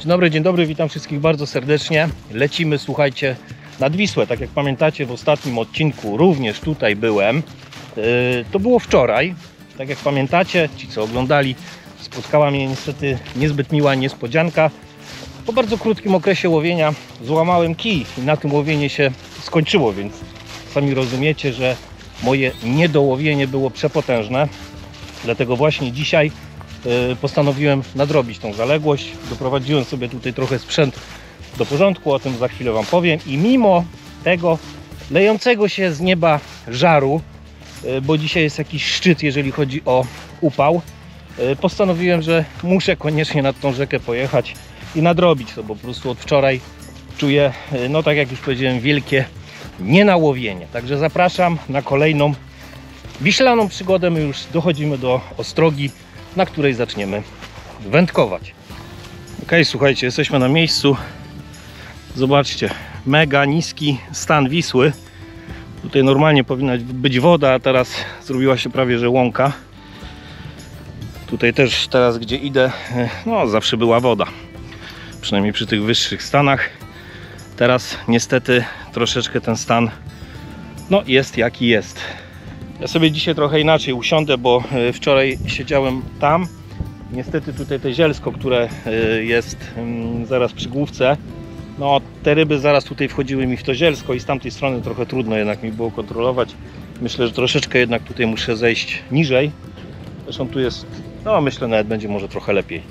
Dzień dobry, witam wszystkich bardzo serdecznie. Lecimy, słuchajcie, nad Wisłę. Tak jak pamiętacie, w ostatnim odcinku również tutaj byłem. To było wczoraj. Tak jak pamiętacie, ci co oglądali, spotkała mnie niestety niezbyt miła niespodzianka. Po bardzo krótkim okresie łowienia złamałem kij i na tym łowienie się skończyło, więc sami rozumiecie, że moje niedołowienie było przepotężne. Dlatego właśnie dzisiaj postanowiłem nadrobić tą zaległość. Doprowadziłem sobie tutaj trochę sprzęt do porządku, o tym za chwilę Wam powiem. I mimo tego lejącego się z nieba żaru, bo dzisiaj jest jakiś szczyt, jeżeli chodzi o upał, postanowiłem, że muszę koniecznie nad tą rzekę pojechać i nadrobić to, bo po prostu od wczoraj czuję, no tak jak już powiedziałem, wielkie nienałowienie. Także zapraszam na kolejną wiślaną przygodę. My już dochodzimy do Ostrogi, na której zaczniemy wędkować. Ok, słuchajcie, jesteśmy na miejscu. Zobaczcie, mega niski stan Wisły. Tutaj normalnie powinna być woda, a teraz zrobiła się prawie że łąka. Tutaj też teraz, gdzie idę, no zawsze była woda. Przynajmniej przy tych wyższych stanach. Teraz niestety troszeczkę ten stan no jest jaki jest. Ja sobie dzisiaj trochę inaczej usiądę, bo wczoraj siedziałem tam. Niestety tutaj te zielsko, które jest zaraz przy główce, no te ryby zaraz tutaj wchodziły mi w to zielsko i z tamtej strony trochę trudno jednak mi było kontrolować. Myślę, że troszeczkę jednak tutaj muszę zejść niżej. Zresztą tu jest, no myślę nawet będzie może trochę lepiej.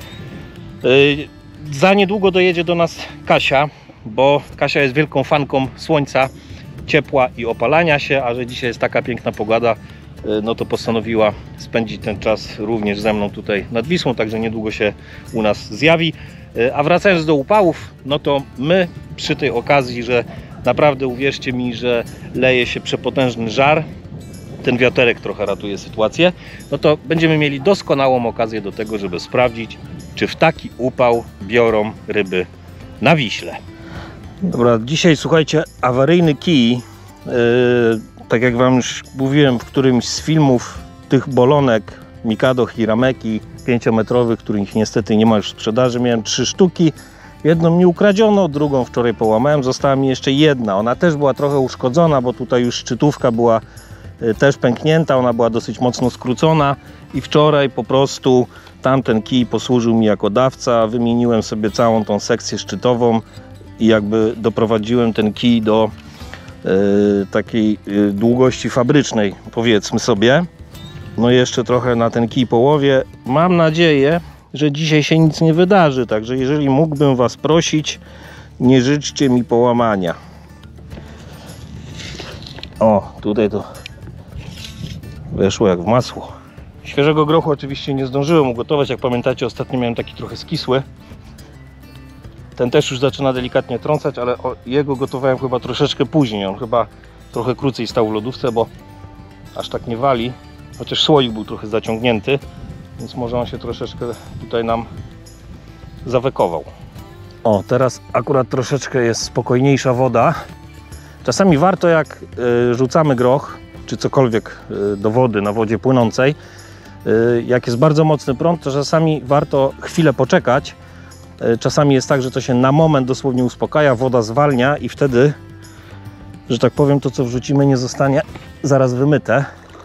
Za niedługo dojedzie do nas Kasia, bo Kasia jest wielką fanką słońca, ciepła i opalania się, a że dzisiaj jest taka piękna pogoda, no to postanowiła spędzić ten czas również ze mną tutaj nad Wisłą, także niedługo się u nas zjawi. A wracając do upałów, no to my przy tej okazji, że naprawdę uwierzcie mi, że leje się przepotężny żar, ten wiaterek trochę ratuje sytuację, no to będziemy mieli doskonałą okazję do tego, żeby sprawdzić, czy w taki upał biorą ryby na Wiśle. Dobra, dzisiaj słuchajcie, awaryjny kij, tak jak Wam już mówiłem w którymś z filmów, tych bolonek Mikado Hirameki 5-metrowych, których niestety nie ma już w sprzedaży, miałem 3 sztuki. Jedną mi ukradziono, drugą wczoraj połamałem, została mi jeszcze jedna. Ona też była trochę uszkodzona, bo tutaj już szczytówka była też pęknięta, ona była dosyć mocno skrócona i wczoraj po prostu tamten kij posłużył mi jako dawca. Wymieniłem sobie całą tą sekcję szczytową i jakby doprowadziłem ten kij do takiej długości fabrycznej, powiedzmy sobie. No jeszcze trochę na ten kij połowię. Mam nadzieję, że dzisiaj się nic nie wydarzy, także jeżeli mógłbym Was prosić, nie życzcie mi połamania. O, tutaj to weszło jak w masło. Świeżego grochu oczywiście nie zdążyłem ugotować, jak pamiętacie, ostatnio miałem taki trochę skisły. Ten też już zaczyna delikatnie trącać, ale jego gotowałem chyba troszeczkę później. On chyba trochę krócej stał w lodówce, bo aż tak nie wali. Chociaż słoik był trochę zaciągnięty, więc może on się troszeczkę tutaj nam zawekował. O, teraz akurat troszeczkę jest spokojniejsza woda. Czasami warto, jak rzucamy groch, czy cokolwiek do wody, na wodzie płynącej, jak jest bardzo mocny prąd, to czasami warto chwilę poczekać. Czasami jest tak, że to się na moment dosłownie uspokaja, woda zwalnia i wtedy, że tak powiem, to co wrzucimy nie zostanie zaraz wymyte.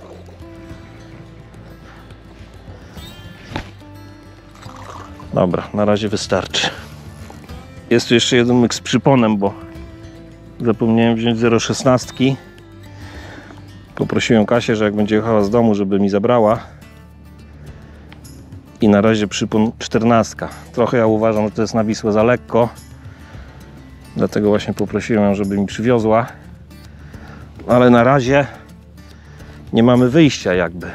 Dobra, na razie wystarczy. Jest tu jeszcze jeden myk z przyponem, bo zapomniałem wziąć 0,16. Poprosiłem Kasię, że jak będzie jechała z domu, żeby mi zabrała. I na razie przypon 14. Trochę ja uważam, że to jest na Wisłę za lekko. Dlatego właśnie poprosiłem ją, żeby mi przywiozła. Ale na razie nie mamy wyjścia jakby.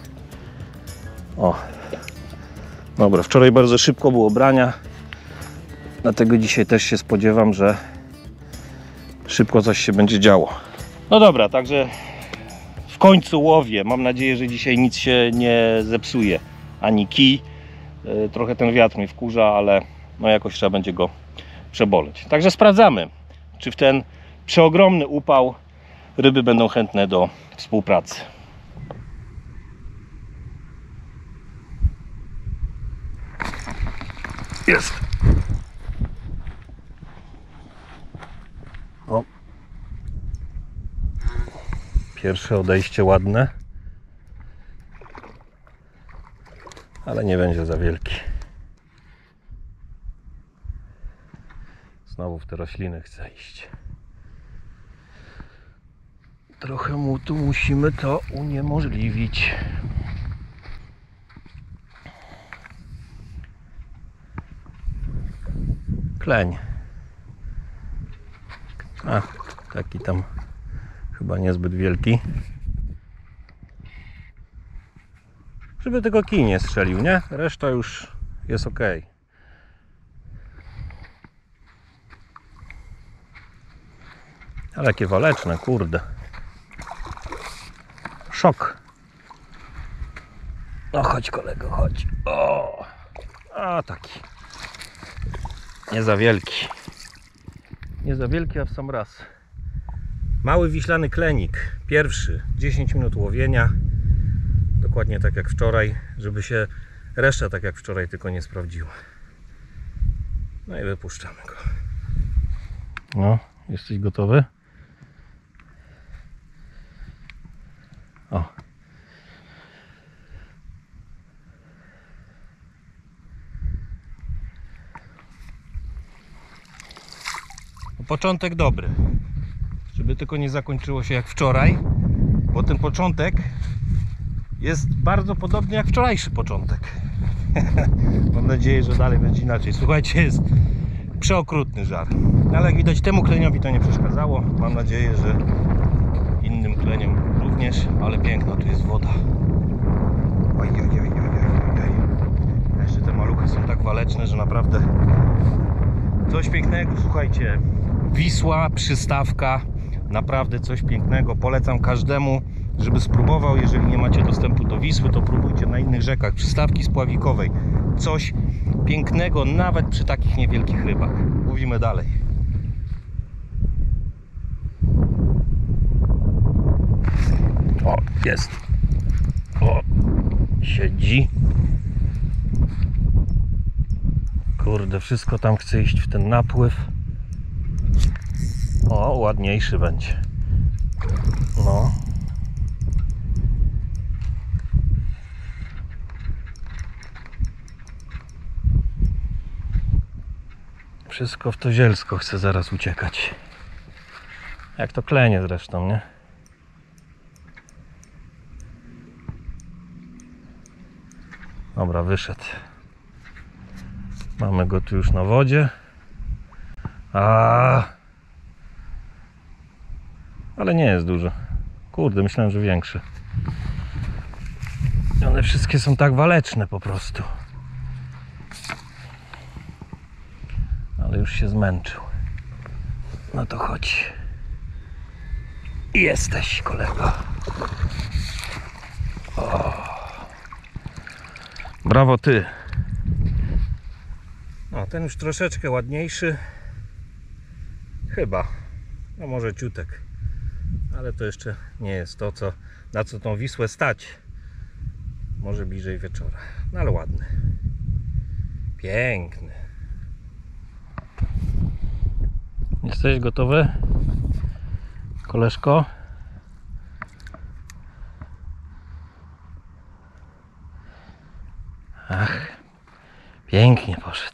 O. Dobra, wczoraj bardzo szybko było brania. Dlatego dzisiaj też się spodziewam, że szybko coś się będzie działo. No dobra, także w końcu łowię. Mam nadzieję, że dzisiaj nic się nie zepsuje. Ani kij. Trochę ten wiatr mnie wkurza, ale no jakoś trzeba będzie go przeboleć. Także sprawdzamy, czy w ten przeogromny upał ryby będą chętne do współpracy. Jest. Pierwsze odejście ładne, ale nie będzie za wielki. Znowu w te rośliny chce iść. Trochę mu tu musimy to uniemożliwić. Kleń. A, taki tam chyba niezbyt wielki. Żeby tylko kij nie strzelił, nie? Reszta już jest ok. Ale jakie waleczne, kurde. Szok. No chodź kolego, chodź. O! A taki. Nie za wielki. Nie za wielki, a w sam raz. Mały wiślany klenik. Pierwszy. 10 minut łowienia. Dokładnie tak jak wczoraj, żeby się reszta tak jak wczoraj tylko nie sprawdziła. No i wypuszczamy go. No, jesteś gotowy? O. Początek dobry. Żeby tylko nie zakończyło się jak wczoraj, bo ten początek jest bardzo podobny jak wczorajszy początek. Mam nadzieję, że dalej będzie inaczej. Słuchajcie, jest przeokrutny żar. Ale jak widać, temu kleniowi to nie przeszkadzało. Mam nadzieję, że innym kleniom również, ale piękna tu jest woda. Oj. Jeszcze te maluchy są tak waleczne, że naprawdę coś pięknego. Słuchajcie, Wisła, przystawka, naprawdę coś pięknego. Polecam każdemu, żeby spróbował. Jeżeli nie macie dostępu do Wisły, to próbujcie na innych rzekach. Przystawki spławikowej. Coś pięknego, nawet przy takich niewielkich rybach. Mówimy dalej. O, jest. O, siedzi. Kurde, wszystko tam chce iść w ten napływ. O, ładniejszy będzie. No. Wszystko w to zielsko chce zaraz uciekać. Jak to klenie zresztą, nie? Dobra, wyszedł. Mamy go tu już na wodzie. Ale nie jest duży. Kurde, myślałem, że większy. One wszystkie są tak waleczne po prostu. Ale już się zmęczył. No to chodź. Jesteś, kolego. O. Brawo ty. No, ten już troszeczkę ładniejszy. Chyba. No może ciutek. Ale to jeszcze nie jest to, na co tą Wisłę stać. Może bliżej wieczora. No ale ładny. Piękny. Jesteś gotowy, koleżko? Ach, pięknie poszedł.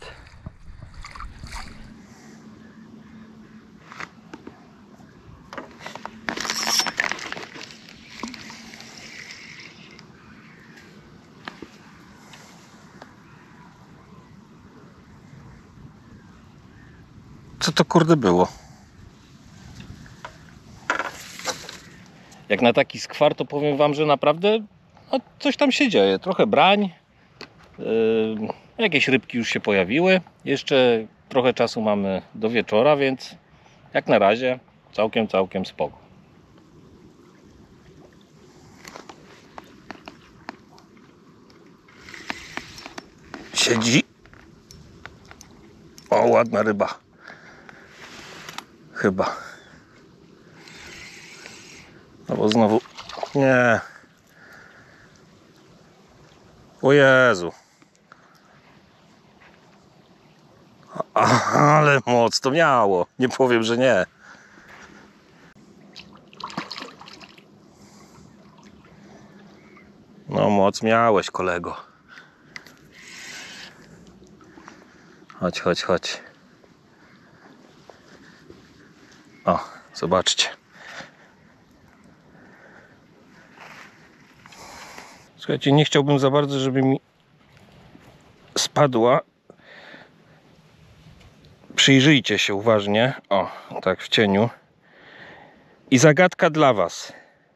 Co to kurde było? Jak na taki skwar, to powiem wam, że naprawdę no, coś tam się dzieje. Trochę brań. Jakieś rybki już się pojawiły. Jeszcze trochę czasu mamy do wieczora, więc jak na razie całkiem spoko. Siedzi. O, ładna ryba. Chyba. No bo znowu... Nie. O Jezu. Ale moc to miało. Nie powiem, że nie. moc miałeś, kolego. Chodź, chodź, chodź. O, zobaczcie. Słuchajcie, nie chciałbym za bardzo, żeby mi spadła. Przyjrzyjcie się uważnie. O, tak w cieniu. I zagadka dla was.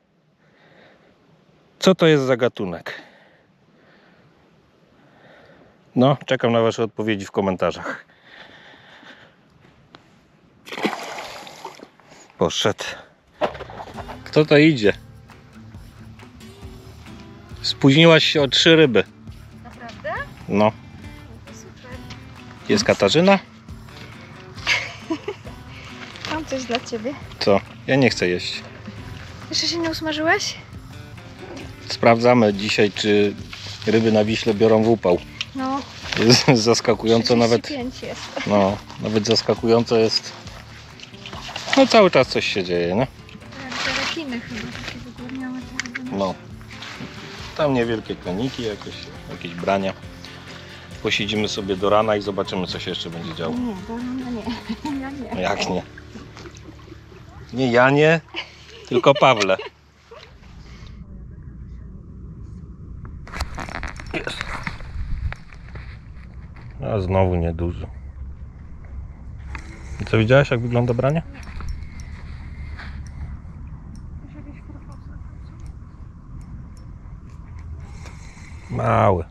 Co to jest za gatunek? No, czekam na wasze odpowiedzi w komentarzach. Poszedł. Kto to idzie? Spóźniłaś się o 3 ryby. Naprawdę? No. To super. Jest Katarzyna? Mam coś dla ciebie. Co? Ja nie chcę jeść. Jeszcze się nie usmażyłeś? Sprawdzamy dzisiaj, czy ryby na Wiśle biorą w upał. No. Jest zaskakująco nawet. 35 jest. No, nawet zaskakująco jest. No cały czas coś się dzieje, nie? Tak, te rekiny chyba takie wygórniałe te ryby. No. Tam niewielkie kleniki, jakieś brania. Posiedzimy sobie do rana i zobaczymy, co się jeszcze będzie działo. Nie, bo nie. Ja nie. Jak nie? Nie Janie, tylko Pawle. Jest. A znowu nieduży. I co, widziałeś, jak wygląda branie? Mały.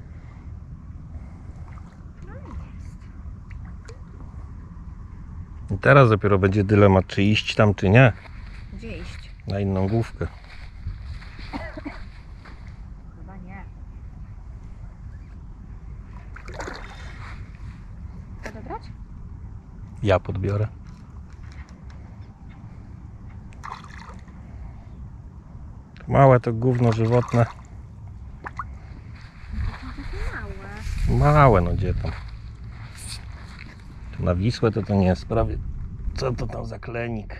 I teraz dopiero będzie dylemat, czy iść tam, czy nie. Gdzie iść? Na inną główkę. Chyba nie. Odebrać? Ja podbiorę. Małe to gówno żywotne. Małe. Małe, no gdzie tam. Na Wisłę to nie jest prawie. Co to tam za klenik?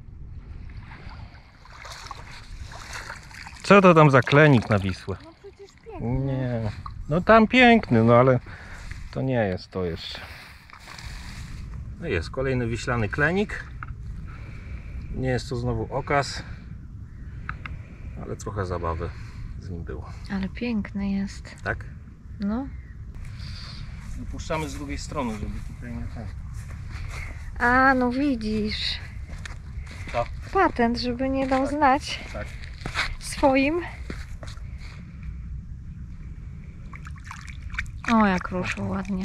Co to tam za klenik na Wisłę? No przecież pięknie. Nie. No tam piękny, no ale to nie jest to jeszcze. No jest kolejny wiślany klenik. Nie jest to znowu okaz, ale trochę zabawy z nim było. Ale piękny jest. Tak? No. Puszczamy z drugiej strony, żeby tutaj nie ten. A, no widzisz. Co? Patent, żeby nie dał znać Tak. swoim. O, jak ruszył ładnie.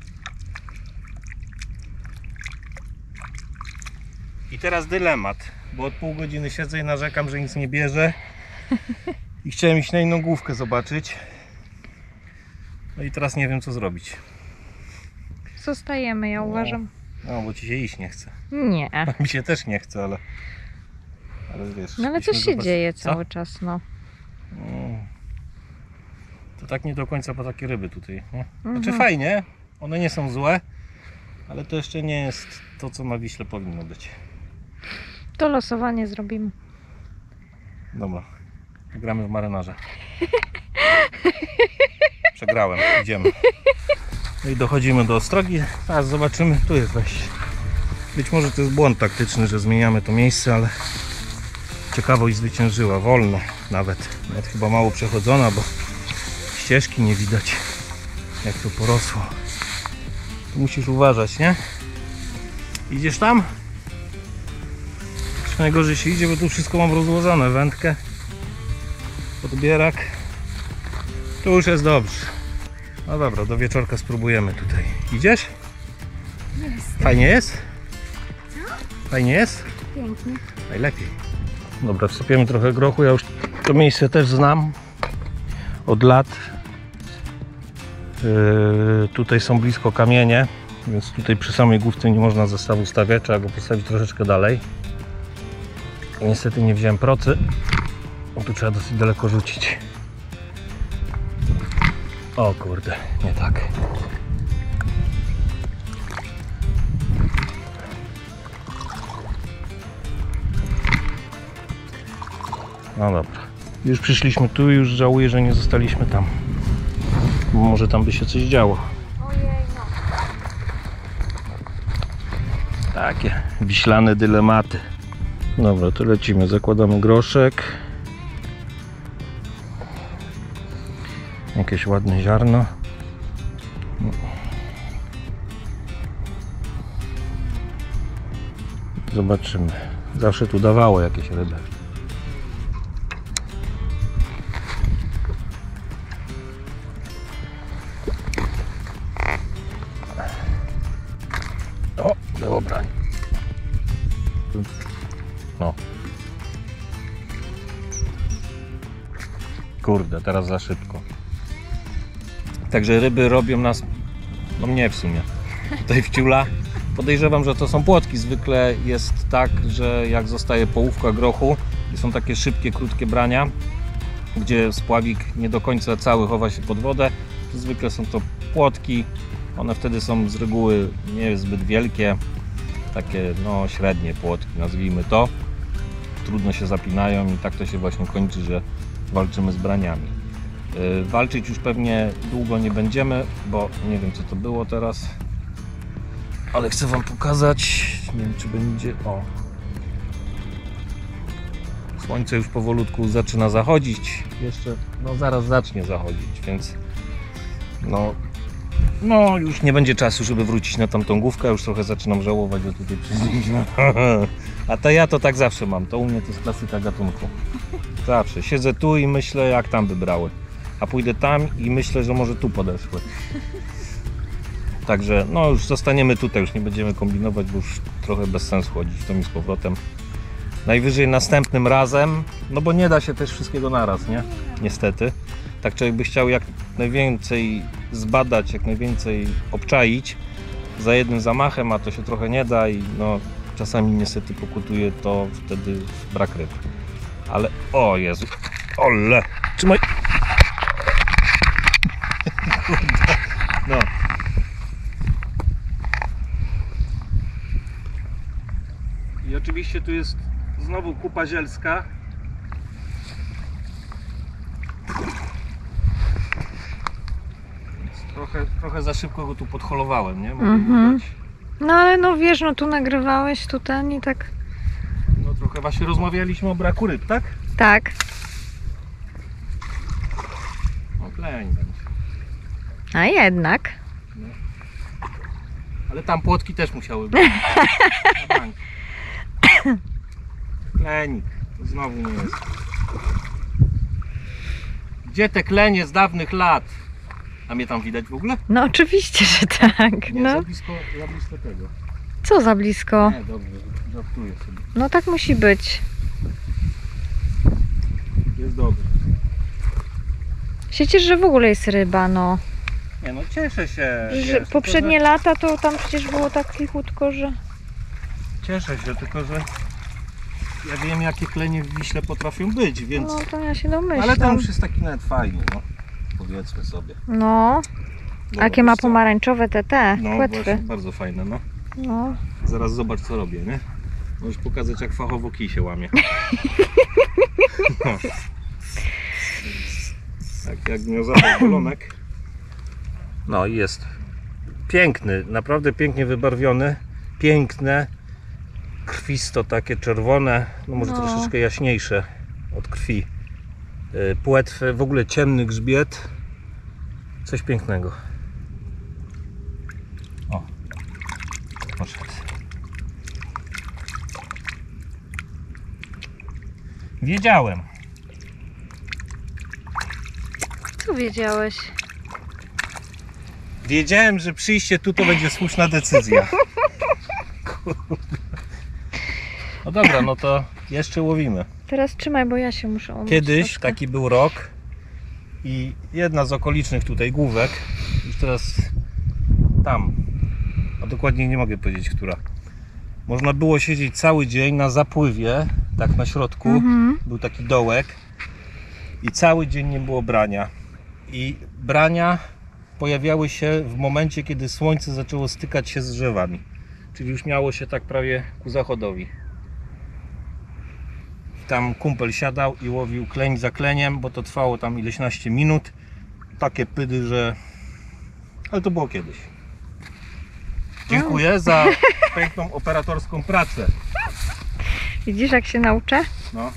I teraz dylemat, bo od pół godziny siedzę i narzekam, że nic nie bierze. I chciałem iść na inną główkę zobaczyć. No i teraz nie wiem, co zrobić. Zostajemy, ja uważam. No, bo ci się iść nie chce. Nie. Mi się też nie chce, ale wiesz. No ale byśmy coś się zobac- dzieje Co? cały czas, no. To tak nie do końca po takie ryby tutaj, nie? Znaczy Mhm. fajnie, one nie są złe, ale to jeszcze nie jest to, co na Wiśle powinno być. To losowanie zrobimy. Dobra, gramy w marynarze. Przegrałem, idziemy. No i dochodzimy do Ostrogi, teraz zobaczymy, tu jest wejście. Być może to jest błąd taktyczny, że zmieniamy to miejsce, ale ciekawość zwyciężyła, wolne nawet chyba mało przechodzona, bo ścieżki nie widać, jak to porosło. Tu musisz uważać, nie? Idziesz tam? Już najgorzej się idzie, bo tu wszystko mam rozłożone, wędkę, podbierak. Tu już jest dobrze. No dobra, do wieczorka spróbujemy tutaj. Idziesz? Jest. Fajnie jest? Fajnie jest? Pięknie. Najlepiej. Dobra, wsypiemy trochę grochu. Ja już to miejsce też znam od lat. Tutaj są blisko kamienie, więc tutaj przy samej główce nie można zestawu stawiać. Trzeba go postawić troszeczkę dalej. Niestety nie wziąłem procy, bo tu trzeba dosyć daleko rzucić. O kurde, nie tak. No dobra. Już przyszliśmy tu i już żałuję, że nie zostaliśmy tam. Bo może tam by się coś działo. Ojej, no. Takie wiślane dylematy. Dobra, to lecimy. Zakładamy groszek. Jakieś ładne ziarno. Zobaczymy. Zawsze tu dawało jakieś ryby. O, było branie. No. Kurde, teraz za szybko. Także ryby robią nas, no mnie w sumie, tutaj w ciula. Podejrzewam, że to są płotki. Zwykle jest tak, że jak zostaje połówka grochu i są takie szybkie, krótkie brania, gdzie spławik nie do końca cały chowa się pod wodę, to zwykle są to płotki. One wtedy są z reguły niezbyt wielkie, takie no średnie płotki, nazwijmy to. Trudno się zapinają i tak to się właśnie kończy, że walczymy z braniami. Walczyć już pewnie długo nie będziemy, bo nie wiem co to było teraz, ale chcę Wam pokazać, nie wiem czy będzie, o, słońce już powolutku zaczyna zachodzić, jeszcze no zaraz zacznie zachodzić, więc no już nie będzie czasu, żeby wrócić na tamtą główkę, już trochę zaczynam żałować, że tutaj przyszliśmy. A to ja to tak zawsze mam, to u mnie to jest klasyka gatunku. Zawsze siedzę tu i myślę jak tam by brały, a pójdę tam i myślę, że może tu podeszły. Także no już zostaniemy tutaj, już nie będziemy kombinować, bo już trochę bez sensu chodzić tam i z powrotem. Najwyżej następnym razem, no bo nie da się też wszystkiego naraz, nie? Niestety. Tak człowiek by chciał jak najwięcej zbadać, jak najwięcej obczaić za jednym zamachem, a to się trochę nie da i no czasami niestety pokutuje to wtedy brak ryb. Ale o Jezu, ole, trzymaj! No. I oczywiście tu jest znowu kupa zielska. Trochę za szybko go tu podholowałem, nie? No ale no wiesz, no tu nagrywałeś, tu ten i tak. No trochę właśnie rozmawialiśmy o braku ryb, tak? Tak. No kleń będzie. A jednak. No. Ale tam płotki też musiały być. Na bank. Klenik, to znowu nie jest. Gdzie te klenie z dawnych lat? A mnie tam widać w ogóle? No oczywiście, że tak. Nie, No. za blisko tego. Co za blisko? Nie, dobrze, żartuję sobie. No tak musi być. Jest dobrze. Się cieszę, że w ogóle jest ryba, no. Nie no, cieszę się. Że wiesz, poprzednie tylko, lata to tam przecież było tak cichutko, że... że cieszę się, tylko że ja wiem jakie klenie w Wiśle potrafią być, więc... No to ja się domyślam. Ale ten już jest taki nawet fajny, no. Powiedzmy sobie. No. Dobra, Jakie ma wiesz co? pomarańczowe te No płetwy. właśnie, bardzo fajne, no. No. Zaraz zobacz co robię, nie? Możesz pokazać jak fachowo kij się łamie. No. Tak jak miał zapach balonek. No i jest piękny, naprawdę pięknie wybarwiony. Piękne, krwisto takie czerwone, no może No. troszeczkę jaśniejsze od krwi. Płetwy, w ogóle ciemny grzbiet. Coś pięknego. O, poszedł. Wiedziałem. Co wiedziałeś? Wiedziałem, że przyjście tu to będzie słuszna decyzja. No dobra, no to jeszcze łowimy. Teraz trzymaj, bo ja się muszę umyć Kiedyś troszkę. taki był rok i jedna z okolicznych tutaj główek, już teraz tam, a dokładnie nie mogę powiedzieć, która. Można było siedzieć cały dzień na zapływie, tak na środku, był taki dołek i cały dzień nie było brania. I brania pojawiały się w momencie, kiedy słońce zaczęło stykać się z drzewami. Czyli już miało się tak prawie ku zachodowi. tam kumpel siadał i łowił kleń za kleniem, bo to trwało tam ileś naście minut. Takie pydy, że... Ale to było kiedyś. Dziękuję za piękną operatorską pracę. Widzisz, jak się nauczę? No,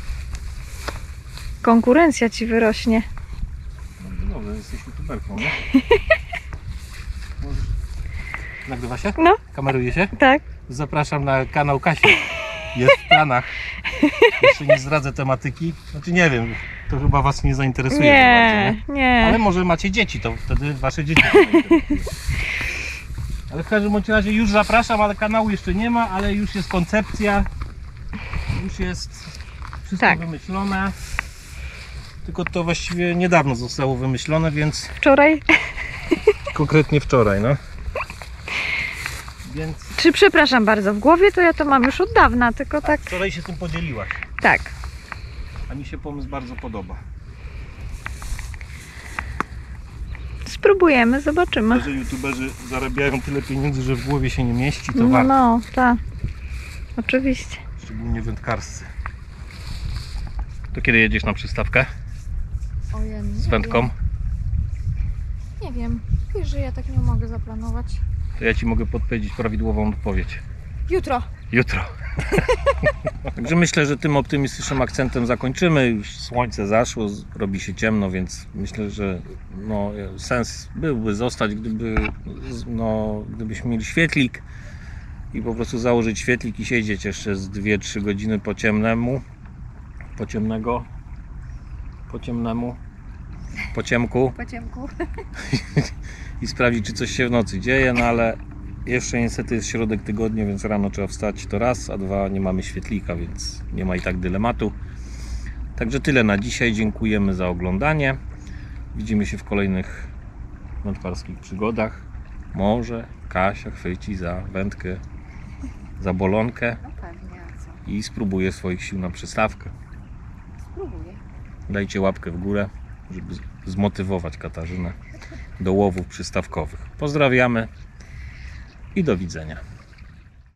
Konkurencja ci wyrośnie. dobrze, jesteś youtuberką, nie? Możesz... Nagrywa się? No, Kameruje się? tak. Zapraszam na kanał Kasi. Jest w planach. Jeszcze nie zdradzę tematyki. Znaczy nie wiem, to chyba was nie zainteresuje. Nie, bardzo, nie. Ale może macie dzieci, to wtedy wasze dzieci się zainteresują. Ale w każdym bądź razie już zapraszam, ale kanału jeszcze nie ma, ale już jest koncepcja. Już jest wszystko Tak. wymyślone. Tylko to właściwie niedawno zostało wymyślone, więc Wczoraj? konkretnie wczoraj, no. Więc Czy przepraszam bardzo, w głowie to ja to mam już od dawna, tylko tak. wczoraj się tym podzieliłaś. Tak. A mi się pomysł bardzo podoba. Spróbujemy, zobaczymy. Że youtuberzy zarabiają tyle pieniędzy, że w głowie się nie mieści, to No, warto. no, tak. Oczywiście. Szczególnie wędkarscy. To kiedy jedziesz na przystawkę Ojej, z wędką? Nie wiem. Wiesz, że ja tak nie mogę zaplanować. To ja ci mogę podpowiedzieć prawidłową odpowiedź. Jutro. Jutro. Także myślę, że tym optymistycznym akcentem zakończymy. Już słońce zaszło, robi się ciemno, więc myślę, że no, sens byłby zostać, gdybyśmy mieli świetlik i po prostu założyć świetlik i siedzieć jeszcze z 2-3 godziny po ciemnemu, po ciemnego, po ciemnemu, po ciemku Po ciemku. i sprawdzić, czy coś się w nocy dzieje, no ale jeszcze niestety jest środek tygodnia, więc rano trzeba wstać, to raz, a dwa, nie mamy świetlika, więc nie ma i tak dylematu. Także tyle na dzisiaj, dziękujemy za oglądanie. Widzimy się w kolejnych wędkarskich przygodach. Może Kasia chwyci za wędkę, za bolonkę No pewnie, a co? i spróbuje swoich sił na przystawkę. Spróbuję. Dajcie łapkę w górę, żeby zmotywować Katarzynę do łowów przystawkowych. Pozdrawiamy i do widzenia.